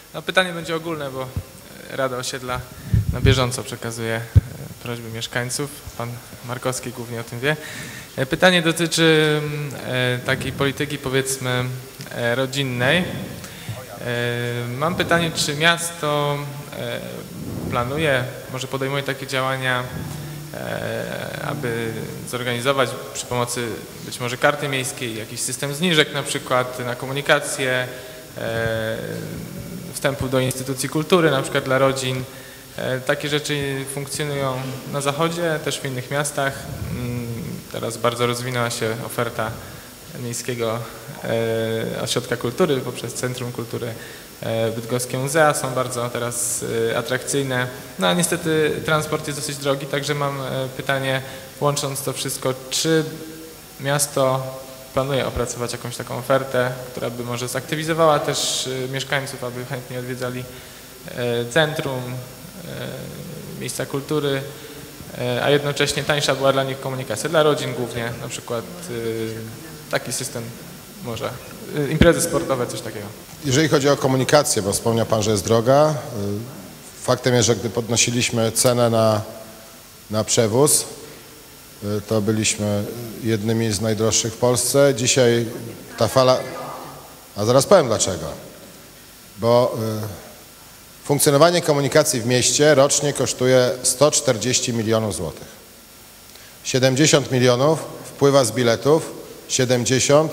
No, pytanie będzie ogólne, bo Rada Osiedla na bieżąco przekazuje prośby mieszkańców. Pan Markowski głównie o tym wie. Pytanie dotyczy takiej polityki, powiedzmy, rodzinnej. Mam pytanie, czy miasto planuje, może podejmuje takie działania, aby zorganizować przy pomocy być może karty miejskiej jakiś system zniżek na przykład na komunikację, wstępu do instytucji kultury, na przykład dla rodzin. Takie rzeczy funkcjonują na zachodzie, też w innych miastach. Teraz bardzo rozwinęła się oferta miejskiego ośrodka kultury poprzez Centrum Kultury Bydgoskie muzea są bardzo teraz atrakcyjne. No a niestety transport jest dosyć drogi, także mam pytanie, łącząc to wszystko, czy miasto planuje opracować jakąś taką ofertę, która by może zaktywizowała też mieszkańców, aby chętnie odwiedzali centrum, miejsca kultury, a jednocześnie tańsza była dla nich komunikacja, dla rodzin głównie, na przykład taki system może, imprezy sportowe, coś takiego. Jeżeli chodzi o komunikację, bo wspomniał Pan, że jest droga, faktem jest, że gdy podnosiliśmy cenę na przewóz, to byliśmy jednymi z najdroższych w Polsce. Dzisiaj ta fala, a zaraz powiem dlaczego, bo funkcjonowanie komunikacji w mieście rocznie kosztuje 140 milionów złotych. 70 milionów wpływa z biletów, 70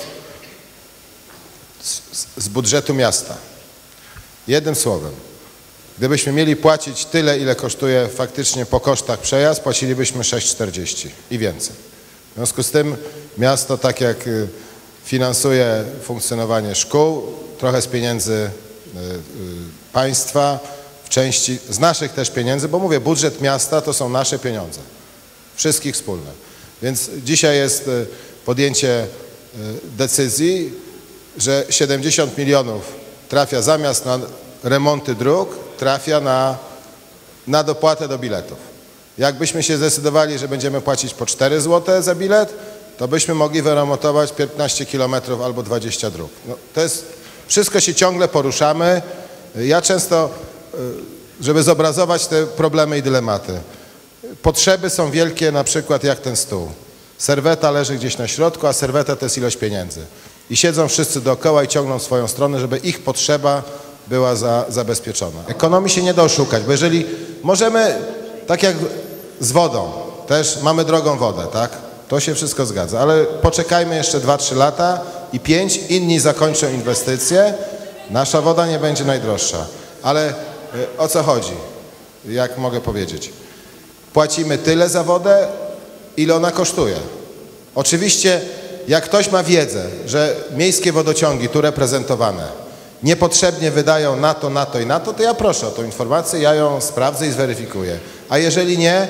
z budżetu miasta. Jednym słowem, gdybyśmy mieli płacić tyle, ile kosztuje faktycznie po kosztach przejazd, płacilibyśmy 6,40 i więcej. W związku z tym miasto, tak jak finansuje funkcjonowanie szkół, trochę z pieniędzy państwa, w części z naszych też pieniędzy, bo mówię, budżet miasta to są nasze pieniądze, wszystkich wspólne. Więc dzisiaj jest podjęcie decyzji, że 70 milionów trafia zamiast na remonty dróg, trafia na dopłatę do biletów. Jakbyśmy się zdecydowali, że będziemy płacić po 4 zł za bilet, to byśmy mogli wyremontować 15 km albo 20 dróg. No, to jest, wszystko się ciągle poruszamy. Ja często, żeby zobrazować te problemy i dylematy, potrzeby są wielkie, na przykład jak ten stół. Serweta leży gdzieś na środku, a serweta to jest ilość pieniędzy. I siedzą wszyscy dookoła i ciągną w swoją stronę, żeby ich potrzeba była zabezpieczona. Ekonomii się nie da oszukać, bo jeżeli możemy, tak jak z wodą, też mamy drogą wodę, tak? To się wszystko zgadza, ale poczekajmy jeszcze 2-3 lata i 5, inni zakończą inwestycje, nasza woda nie będzie najdroższa. Ale o co chodzi? Jak mogę powiedzieć? Płacimy tyle za wodę, ile ona kosztuje. Oczywiście, jak ktoś ma wiedzę, że miejskie wodociągi tu reprezentowane niepotrzebnie wydają na to i na to, to ja proszę o tą informację, ja ją sprawdzę i zweryfikuję. A jeżeli nie,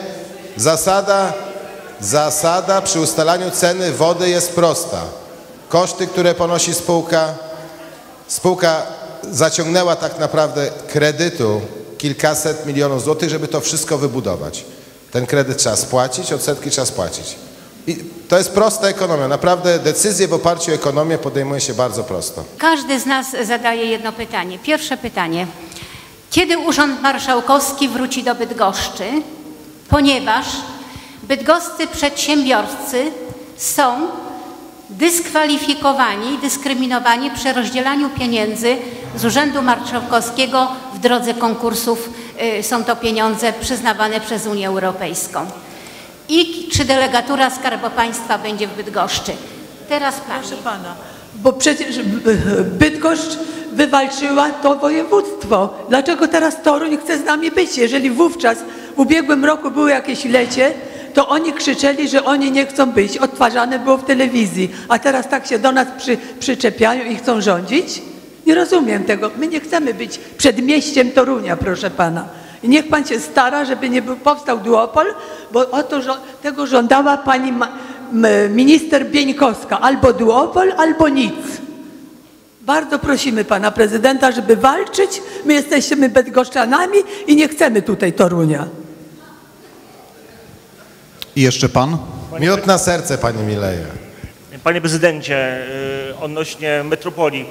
zasada przy ustalaniu ceny wody jest prosta. Koszty, które ponosi spółka zaciągnęła tak naprawdę kredytu kilkaset milionów złotych, żeby to wszystko wybudować. Ten kredyt trzeba spłacić, odsetki trzeba spłacić. I to jest prosta ekonomia. Naprawdę decyzje w oparciu o ekonomię podejmuje się bardzo prosto. Każdy z nas zadaje jedno pytanie. Pierwsze pytanie. Kiedy Urząd Marszałkowski wróci do Bydgoszczy? Ponieważ bydgoscy przedsiębiorcy są dyskwalifikowani i dyskryminowani przy rozdzielaniu pieniędzy z Urzędu Marszałkowskiego w drodze konkursów. Są to pieniądze przyznawane przez Unię Europejską. I czy delegatura Skarbu Państwa będzie w Bydgoszczy? Teraz pani. Proszę pana, bo przecież Bydgoszcz wywalczyła to województwo. Dlaczego teraz Toruń chce z nami być? Jeżeli wówczas w ubiegłym roku było jakieś lecie, to oni krzyczeli, że oni nie chcą być. Odtwarzane było w telewizji. A teraz tak się do nas przyczepiają i chcą rządzić? Nie rozumiem tego. My nie chcemy być przedmieściem Torunia, proszę pana. I niech pan się stara, żeby nie powstał duopol, bo tego żądała pani minister Bieńkowska. Albo duopol, albo nic. Bardzo prosimy pana prezydenta, żeby walczyć. My jesteśmy bydgoszczanami i nie chcemy tutaj Torunia. I jeszcze pan? Miód na serce, panie Mileje. Panie prezydencie, odnośnie metropolii.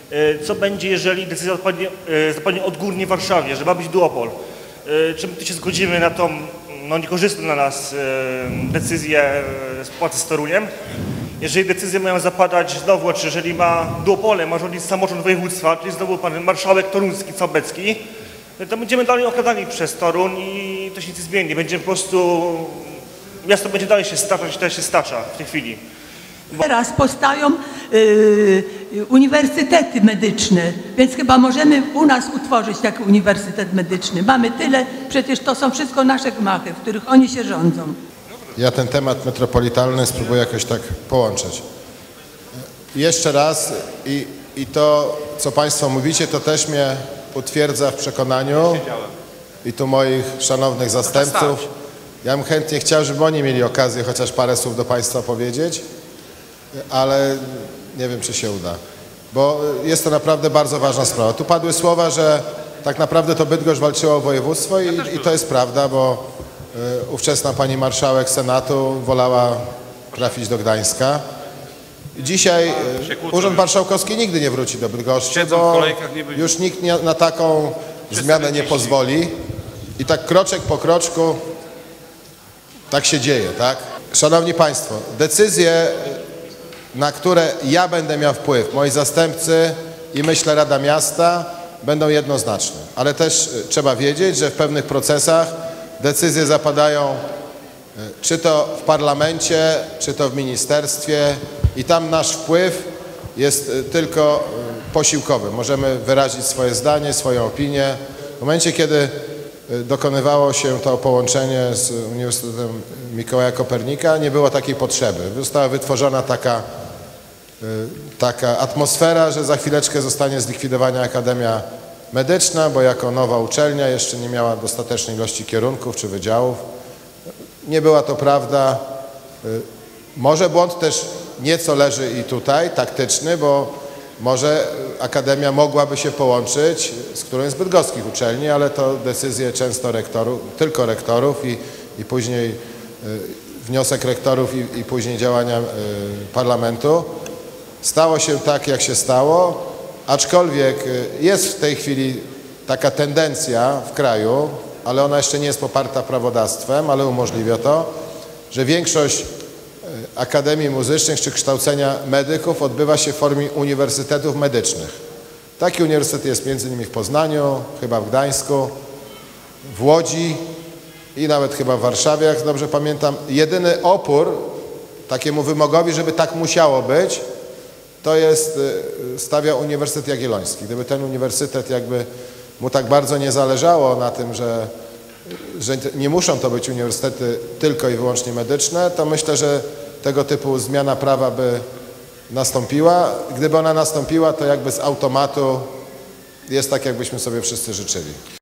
Co będzie, jeżeli decyzja zapadnie odgórnie w Warszawie, że ma być duopol? Czy my tu się zgodzimy na tą niekorzystną dla nas decyzję współpracy z Toruniem? Jeżeli decyzje mają zapadać znowu, czy jeżeli duopole ma rządzić samorząd województwa, czyli znowu pan marszałek toruński, Całbecki, to będziemy dalej okradani przez Toruń i to się nic nie zmieni. Będziemy po prostu, miasto będzie dalej się staczać, tak się stacza w tej chwili. Teraz powstają uniwersytety medyczne, więc chyba możemy u nas utworzyć taki uniwersytet medyczny. Mamy tyle, przecież to są wszystko nasze gmachy, w których oni się rządzą. Ja ten temat metropolitalny spróbuję jakoś tak połączyć. Jeszcze raz i to, co Państwo mówicie, to też mnie utwierdza w przekonaniu i tu moich szanownych zastępców. Ja bym chętnie chciał, żeby oni mieli okazję chociaż parę słów do Państwa powiedzieć, ale nie wiem, czy się uda, bo jest to naprawdę bardzo ważna sprawa. Tu padły słowa, że tak naprawdę to Bydgoszcz walczyło o województwo i to jest prawda, bo ówczesna pani marszałek Senatu wolała trafić do Gdańska. Dzisiaj Urząd Marszałkowski nigdy nie wróci do Bydgoszczy, bo już nikt na taką zmianę nie pozwoli i tak kroczek po kroczku tak się dzieje, tak? Szanowni Państwo, decyzje, na które ja będę miał wpływ, moi zastępcy i myślę Rada Miasta będą jednoznaczne, ale też trzeba wiedzieć, że w pewnych procesach decyzje zapadają czy to w parlamencie, czy to w ministerstwie i tam nasz wpływ jest tylko posiłkowy. Możemy wyrazić swoje zdanie, swoją opinię. W momencie, kiedy dokonywało się to połączenie z Uniwersytetem Mikołaja Kopernika, nie było takiej potrzeby. Została wytworzona taka atmosfera, że za chwileczkę zostanie zlikwidowana Akademia Medyczna, bo jako nowa uczelnia jeszcze nie miała dostatecznej ilości kierunków czy wydziałów. Nie była to prawda. Może błąd też nieco leży i tutaj, taktyczny, bo może Akademia mogłaby się połączyć z którąś z bydgoskich uczelni, ale to decyzje często rektorów, tylko rektorów i później wniosek rektorów i później działania parlamentu. Stało się tak, jak się stało, aczkolwiek jest w tej chwili taka tendencja w kraju, ale ona jeszcze nie jest poparta prawodawstwem, ale umożliwia to, że większość akademii muzycznych czy kształcenia medyków odbywa się w formie uniwersytetów medycznych. Taki uniwersytet jest między innymi w Poznaniu, chyba w Gdańsku, w Łodzi i nawet chyba w Warszawie, jak dobrze pamiętam. Jedyny opór takiemu wymogowi, żeby tak musiało być, to jest, stawia Uniwersytet Jagielloński. Gdyby ten uniwersytet jakby mu tak bardzo nie zależało na tym, że nie muszą to być uniwersytety tylko i wyłącznie medyczne, to myślę, że tego typu zmiana prawa by nastąpiła. Gdyby ona nastąpiła, to jakby z automatu jest tak, jakbyśmy sobie wszyscy życzyli.